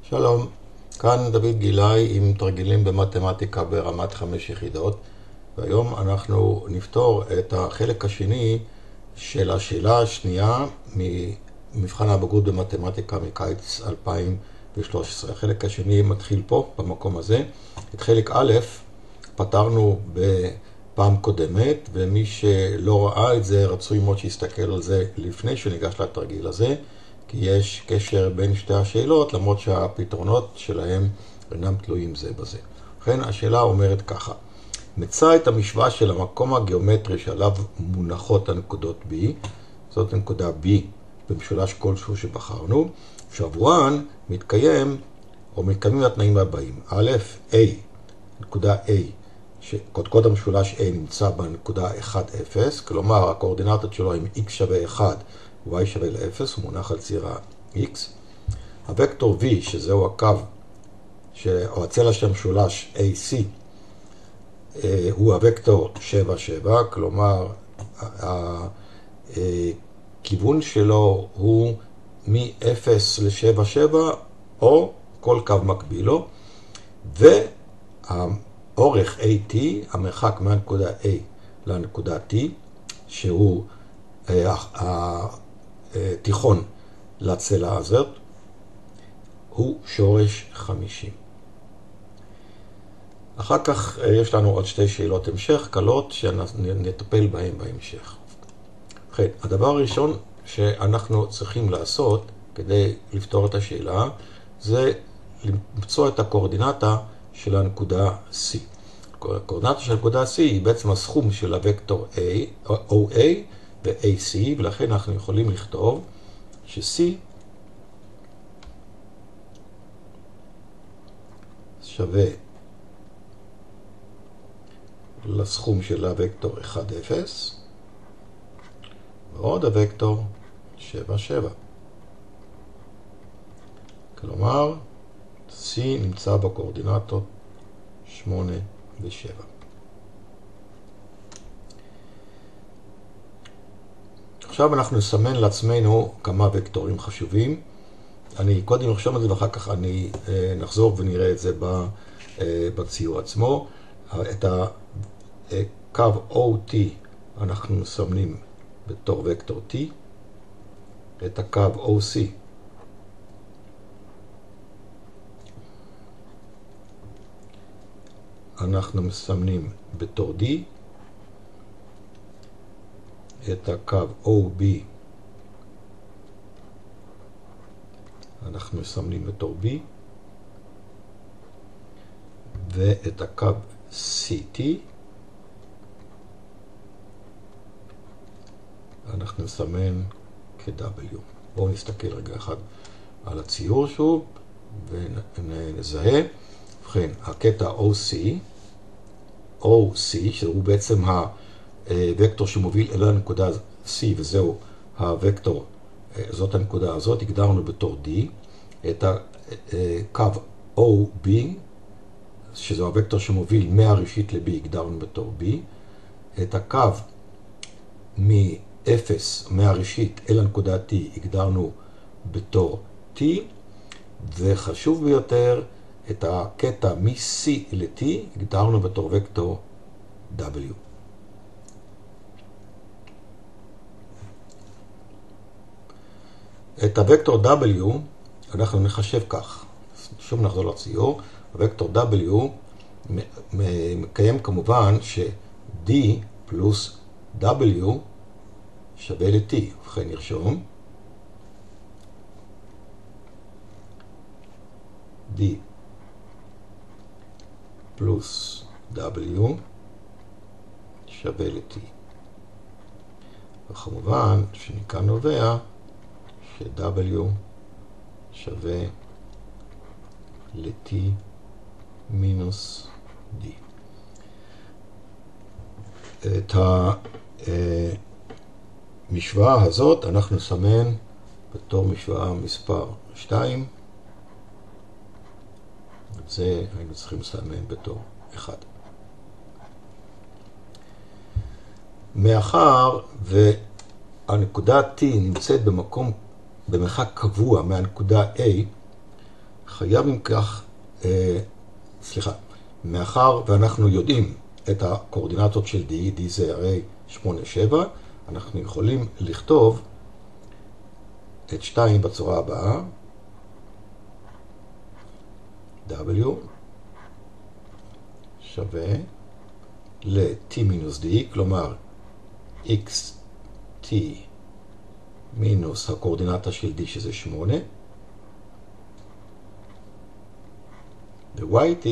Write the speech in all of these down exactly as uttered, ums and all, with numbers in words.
שלום, כאן דוד גילאי עם תרגילים במתמטיקה ברמת חמש יחידות, והיום אנחנו נפתור את החלק השני של השאלה השנייה ממבחן הבגרות במתמטיקה מקיץ אלפיים ושלוש עשרה. החלק השני מתחיל פה, במקום הזה. את חלק א' פתרנו בפעם קודמת, ומי שלא ראה את זה רצוי מאוד שיסתכל על זה לפני שניגש לתרגיל הזה, כי יש קשר בין שתי השאלות, למרות שהפתרונות שלהם אינם תלויים זה בזה. לכן השאלה אומרת ככה: מצא את המשוואה של המקום הגיאומטרי שעליו מונחות הנקודות B, זאת נקודה B במשולש כלשהו שבחרנו, שעבורן מתקיים או מתקיימים התנאים הבאים. א', A, נקודה A, שקודקוד המשולש A נמצא בנקודה אחת אפס, כלומר הקואורדינטות שלו עם x שווה אחת, y שווה ל-אפס, הוא מונח על ציר ה-x. הוקטור v, שזהו הקו, או הצלע של המשולש A C, הוא הוקטור שבע שבע, כלומר הכיוון שלו הוא מ-אפס ל-שבע שבע, או כל קו מקביל לו, והאורך A T, המרחק מהנקודה A לנקודה T, שהוא התיכון לצלע הזאת, הוא שורש חמישים. אחר כך יש לנו עוד שתי שאלות המשך קלות שנטפל בהן בהמשך. כן, הדבר הראשון שאנחנו צריכים לעשות כדי לפתור את השאלה זה למצוא את הקואורדינטה של הנקודה C. הקואורדינטה של הנקודה C היא בעצם הסכום של הוקטור A, או A ו-A C, ולכן אנחנו יכולים לכתוב ש-C שווה לסכום של הוקטור אחת אפס ועוד הוקטור שבע שבע. כלומר, C נמצא בקואורדינטות שמונה ו-שבע. עכשיו אנחנו נסמן לעצמנו כמה וקטורים חשובים. אני קודם אחשוב את זה ואחר כך אני נחזור ונראה את זה בציור עצמו. את הקו או טי אנחנו מסמנים בתור וקטור T. את הקו או סי אנחנו מסמנים בתור D. את הקו או בי אנחנו מסמנים בתור B, ואת הקו סי טי אנחנו נסמן כ-W. בואו נסתכל רגע אחד על הציור שוב ונזהה. ובכן, הקטע או סי, או סי, שהוא בעצם הוקטור שמוביל אל הנקודה C, וזהו הוקטור, זאת הנקודה הזאת, הגדרנו בתור D. את הקו או בי, שזהו הוקטור שמוביל מהראשית ל-B, הגדרנו בתור B. את הקו מ-אפס, מהראשית אל הנקודה T, הגדרנו בתור T. וחשוב ביותר, את הקטע מ-C ל-T, הגדרנו בתור וקטור W. את הוקטור W אנחנו נחשב כך. שוב נחזור לציור. הוקטור W מקיים כמובן ש-D פלוס W שווה ל-T. ובכן נרשום D פלוס W שווה ל-T. וכמובן שמכאן נובע ש-W שווה ל-T מינוס D. את המשוואה הזאת אנחנו נסמן בתור משוואה מספר שתיים. את זה היינו צריכים לסמן בתור אחד. מאחר והנקודה T נמצאת במקום, במרחק קבוע מהנקודה A, חייב אם כך, אה, סליחה, מאחר ואנחנו יודעים את הקואורדינטות של D, D זה הרי שמונה שבע, אנחנו יכולים לכתוב את שתיים בצורה הבאה, W שווה ל-T מינוס D, כלומר xt מינוס הקואורדינטה של D שזה שמונה, ו-yt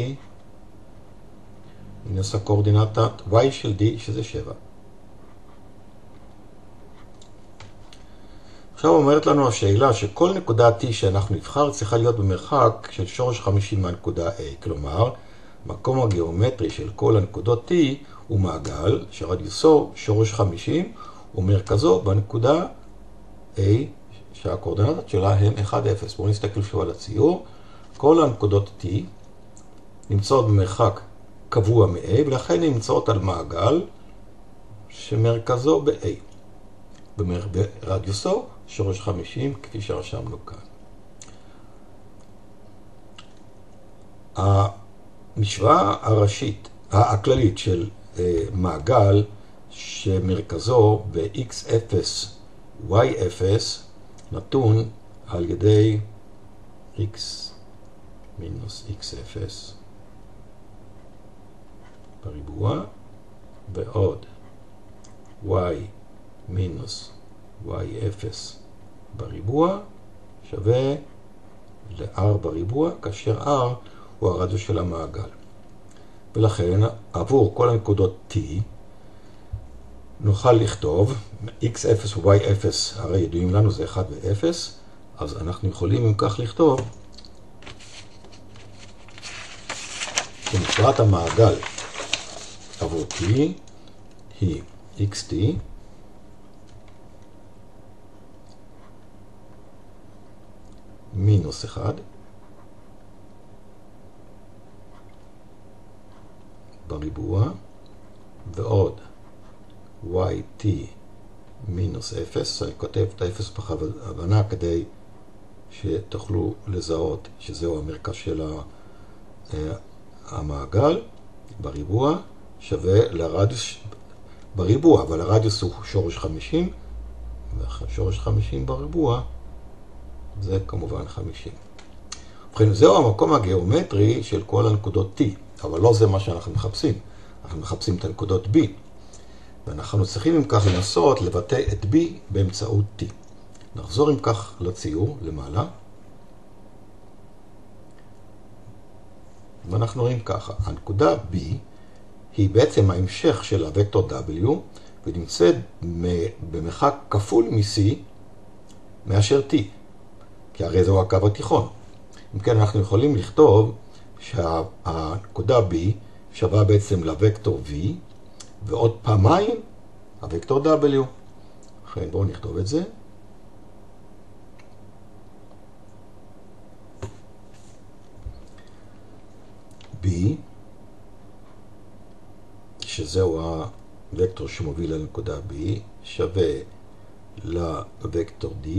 מינוס הקואורדינטת y של D שזה שבע. עכשיו אומרת לנו השאלה שכל נקודה T שאנחנו נבחר צריכה להיות במרחק של שורש חמישים מהנקודה A, כלומר מקום הגיאומטרי של כל הנקודות T הוא מעגל שרדיוסו שורש חמישים ומרכזו בנקודה A שהקואורדינטות שלה הם אחת אפס. בואו נסתכל שוב על הציור. כל הנקודות T נמצאות במרחק קבוע מ-A ולכן נמצאות על מעגל שמרכזו ב-A. ברדיוסו שורש חמישים כפי שרשמנו כאן. המשוואה הראשית, הכללית של מעגל שמרכזו ב-x אפס y אפס נתון על ידי x מינוס x אפס בריבוע ועוד y מינוס y אפס בריבוע שווה ל-r בריבוע, כאשר r הוא הרדיוס של המעגל. ולכן עבור כל הנקודות t נוכל לכתוב x אפס ו-y אפס, הרי ידועים לנו זה אחת ו-אפס, אז אנחנו יכולים אם כך לכתוב שמשוואת המעגל עבור t היא xt מינוס אחד בריבוע ועוד yt מינוס אפס, אני כותב את האפס בכוונה כדי שתוכלו לזהות שזהו המרכז של המעגל בריבוע שווה לרדיוס בריבוע, אבל הרדיוס הוא שורש חמישים ושורש חמישים בריבוע זה כמובן חמישים. ובכן, זהו המקום הגיאומטרי של כל הנקודות T, אבל לא זה מה שאנחנו מחפשים. אנחנו מחפשים את הנקודות B, ואנחנו צריכים אם כך לנסות לבטא את B באמצעות T. נחזור אם כך לציור למעלה, ואנחנו רואים ככה, הנקודה B היא בעצם ההמשך של הוקטור W, ונמצאת במרחק כפול מ-C מאשר T. כי הרי זהו הקו התיכון. אם כן, אנחנו יכולים לכתוב שהנקודה B שווה בעצם לוקטור V, ועוד פעמיים הוקטור W. לכן בואו נכתוב את זה. B, שזהו הוקטור שמוביל לנקודה B, שווה לוקטור D,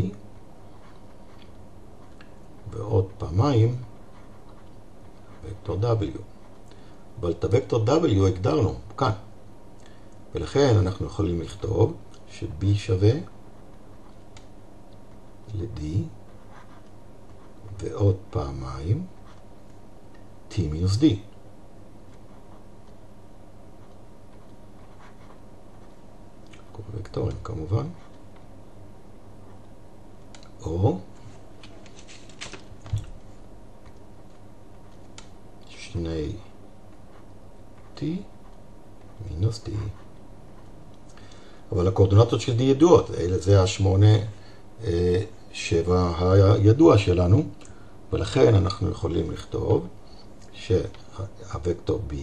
ועוד פעמיים וקטור W. אבל את הוקטור W הגדרנו כאן. ולכן אנחנו יכולים לכתוב ש-B שווה ל-D ועוד פעמיים T מינוס D. כל וקטורים כמובן. או שני T מינוס D. אבל הקואורדינטות של D ידועות, אלה זה השמונה, שבע הידוע שלנו, ולכן אנחנו יכולים לכתוב שהוקטור B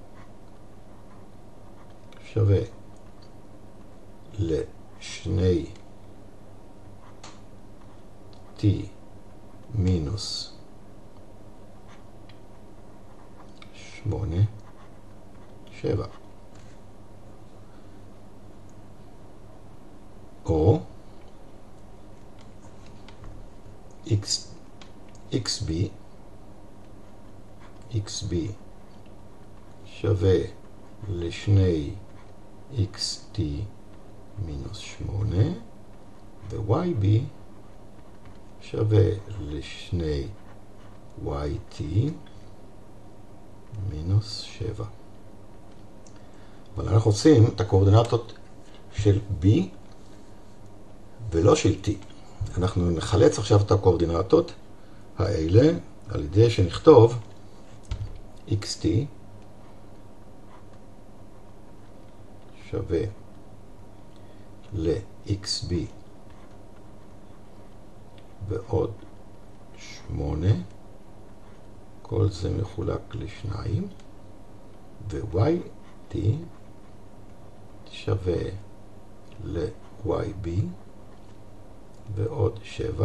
שווה לשני T מינוס שמונה, שבע. או x, xb אקס בי שווה לשני אקס טי מינוס שמונה, ו-וואי בי שווה לשני וואי טי מינוס שבע. אבל אנחנו רוצים את הקואורדינטות של B ולא של T. אנחנו נחלץ עכשיו את הקואורדינטות האלה על ידי שנכתוב אקס טי שווה ל-אקס בי ועוד שמונה, כל זה מחולק לשניים, ו-וואי טי שווה ל-וואי בי ועוד שבע,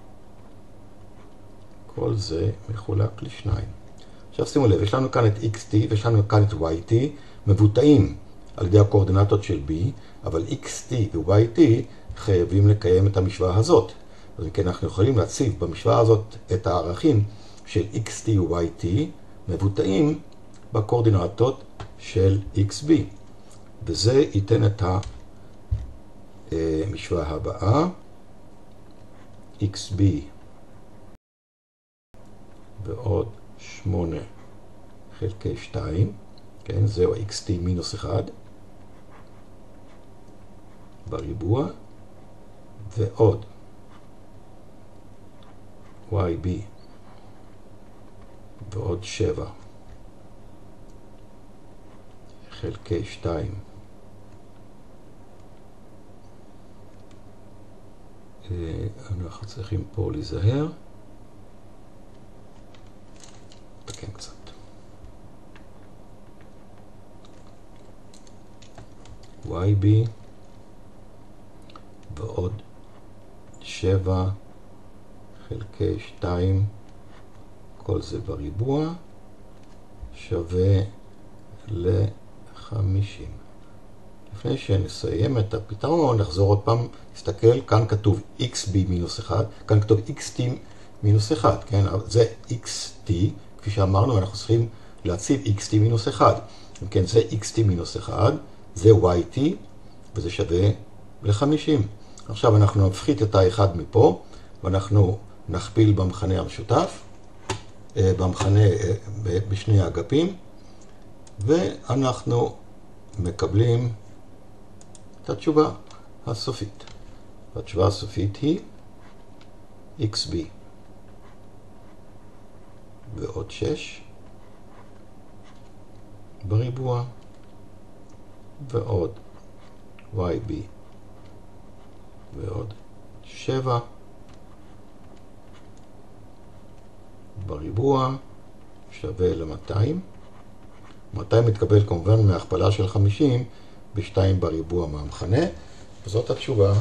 כל זה מחולק לשניים. עכשיו שימו לב, יש לנו כאן את אקס טי ויש לנו כאן את וואי טי, מבוטאים על ידי הקואורדינטות של B, אבל אקס טי ו-וואי טי חייבים לקיים את המשוואה הזאת. אז כן, אנחנו יכולים להציב במשוואה הזאת את הערכים של אקס טי ו-וואי טי מבוטאים בקואורדינטות של אקס בי. וזה ייתן את המשוואה הבאה. אקס בי ועוד שמונה חלקי שתיים, כן, זהו אקס טי מינוס אחד בריבוע, ועוד וואי בי ועוד שבע חלקי שתיים אנחנו צריכים פה להיזהר, תקן קצת, וואי בי ועוד שבע חלקי שתיים, כל זה בריבוע, שווה ל-חמישים. לפני שנסיים את הפתרון, נחזור עוד פעם, נסתכל, כאן כתוב אקס בי מינוס אחד, כאן כתוב אקס טי מינוס אחד, כן? זה אקס טי, כפי שאמרנו, אנחנו צריכים להציב אקס טי מינוס אחד. כן, זה אקס טי מינוס אחד, זה וואי טי, וזה שווה ל-חמישים. עכשיו אנחנו נפחית את האחד מפה, ואנחנו נכפיל במכנה המשותף, במכנה, בשני האגפים, ואנחנו מקבלים את התשובה הסופית. התשובה הסופית היא אקס בי ועוד שש בריבוע ועוד וואי בי ועוד שבע בריבוע שווה ל-מאתיים. מאתיים מתקבל כמובן מהכפלה של חמישים ב-שתיים בריבוע מהמכנה, וזאת התשובה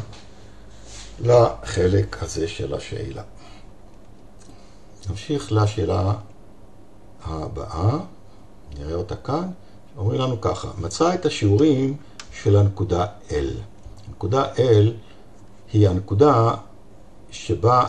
לחלק הזה של השאלה. נמשיך לשאלה הבאה, נראה אותה כאן. אומרים לנו ככה, מצא את השיעורים של הנקודה L. הנקודה L היא הנקודה שבה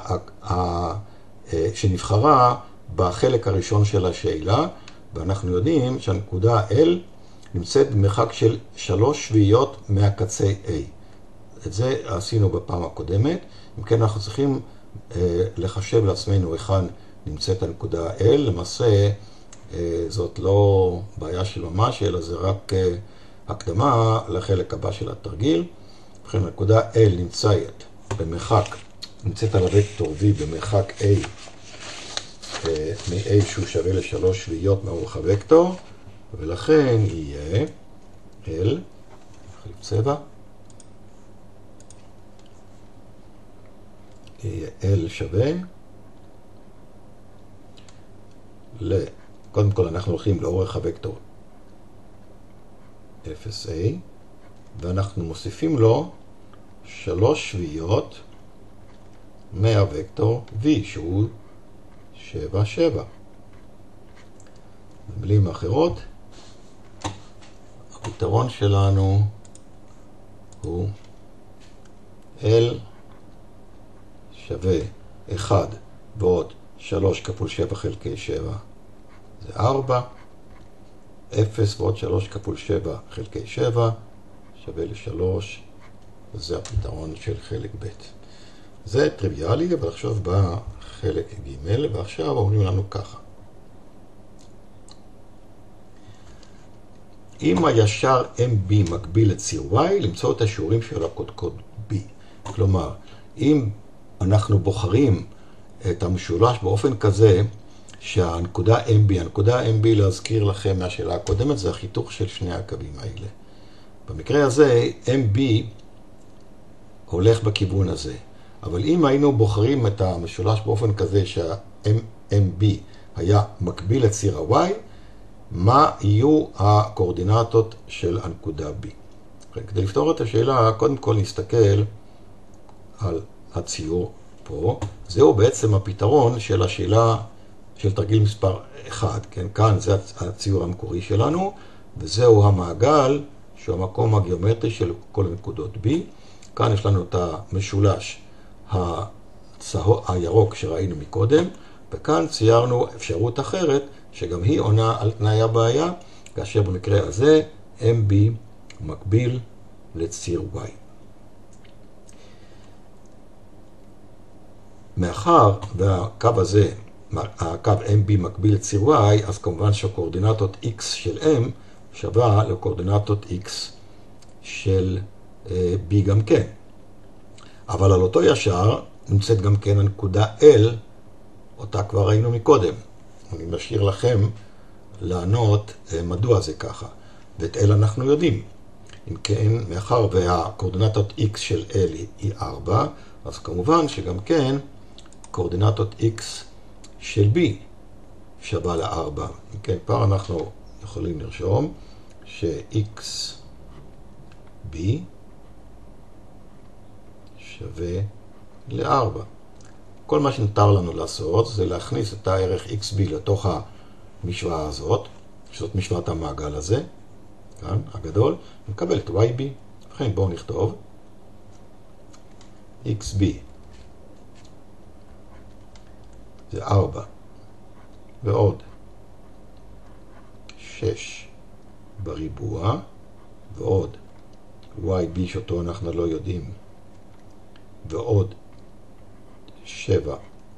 שנבחרה בחלק הראשון של השאלה, ואנחנו יודעים שהנקודה L נמצאת במרחק של שלוש שביעיות מהקצה A. את זה עשינו בפעם הקודמת. אם כן, אנחנו צריכים אה, לחשב לעצמנו היכן נמצאת הנקודה L. למעשה, אה, זאת לא בעיה של ממש, אלא זה רק אה, הקדמה לחלק הבא של התרגיל. ובכן, הנקודה L נמצאת במרחק, נמצאת על הוקטור V במרחק A, מ-A שהוא שווה לשלוש שביעיות מאורך הוקטור, ולכן יהיה L, נחליף צבע, יהיה L שווה ל... קודם כל אנחנו הולכים לאורך הוקטור אפס A, ואנחנו מוסיפים לו שלוש שביעיות מהווקטור V שהוא שבע שבע. במילים אחרות, הפתרון שלנו הוא L שווה אחד ועוד שלוש כפול שבע חלקי שבע, זה זה ארבע, אפס ועוד שלוש כפול שבע חלקי שבע, שווה ל-שלוש, וזה הפתרון של חלק ב'. זה טריוויאלי, אבל עכשיו בא חלק ג', ועכשיו אומרים לנו ככה. אם הישר אם בי מקביל לציר Y, למצוא את השיעורים של הקודקוד B. כלומר, אם אנחנו בוחרים את המשולש באופן כזה, שהנקודה אם בי, הנקודה אם בי להזכיר לכם מהשאלה הקודמת, זה החיתוך של שני הקווים האלה. במקרה הזה, אם בי הולך בכיוון הזה. אבל אם היינו בוחרים את המשולש באופן כזה שה-אם בי היה מקביל לציר ה-Y, מה יהיו הקורדינטות של הנקודה B? כדי לפתור את השאלה, קודם כל נסתכל על הציור פה. זהו בעצם הפתרון של השאלה של תרגיל מספר אחד. כן, כאן זה הציור המקורי שלנו, וזהו המעגל שהוא המקום הגיאומטרי של כל הנקודות B. כאן יש לנו את המשולש הצהוב, הירוק שראינו מקודם, וכאן ציירנו אפשרות אחרת, שגם היא עונה על תנאי הבעיה, כאשר במקרה הזה אם בי מקביל לציר Y. מאחר והקו הזה, הקו אם בי מקביל לציר Y, אז כמובן שהקורדינטות X של M שווה לקורדינטות X של B גם כן. אבל על אותו ישר נמצאת גם כן הנקודה L, אותה כבר ראינו מקודם. אני משאיר לכם לענות מדוע זה ככה. ואת L אנחנו יודעים. אם כן, מאחר והקורדינטות X של L היא ארבע, אז כמובן שגם כן קורדינטות X של B שווה ל-ארבע. אם כן, כבר אנחנו יכולים לרשום ש-X B שווה ל-ארבע. כל מה שנותר לנו לעשות זה להכניס את הערך X B לתוך המשוואה הזאת, שזאת משוואת המעגל הזה, כאן, הגדול, ונקבל את Y B. לכן בואו נכתוב X B זה ארבע ועוד שש בריבוע ועוד Y B שאותו אנחנו לא יודעים ועוד שבע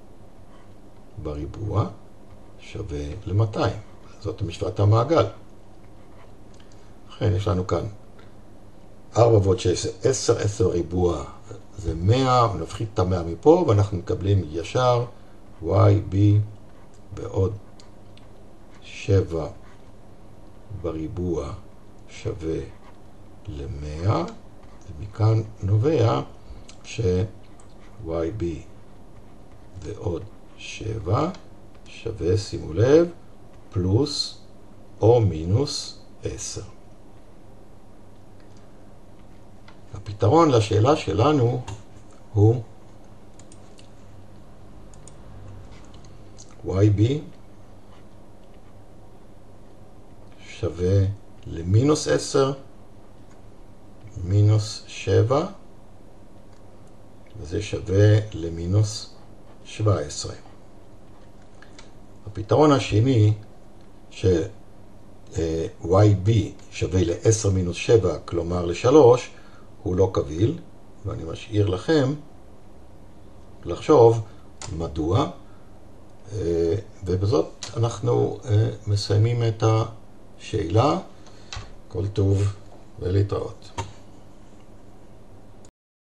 בריבוע שווה ל-מאתיים. זאת משוואת המעגל. לכן יש לנו כאן ארבע ועוד שש, עשר, עשר ריבוע זה מאה, נפחית את ה-מאה מפה ואנחנו מקבלים ישר Y B ועוד שבע בריבוע שווה ל-מאה, ומכאן נובע ש-Y B ועוד שבע שווה, שימו לב, פלוס או מינוס עשר. הפתרון לשאלה שלנו הוא Y B שווה למינוס עשר מינוס שבע, וזה שווה למינוס שבע עשרה. הפתרון השני ש-Y B שווה ל-עשר מינוס שבע, כלומר ל-שלוש, הוא לא קביל, ואני משאיר לכם לחשוב מדוע, ובזאת אנחנו מסיימים את השאלה. כל טוב ולהתראות.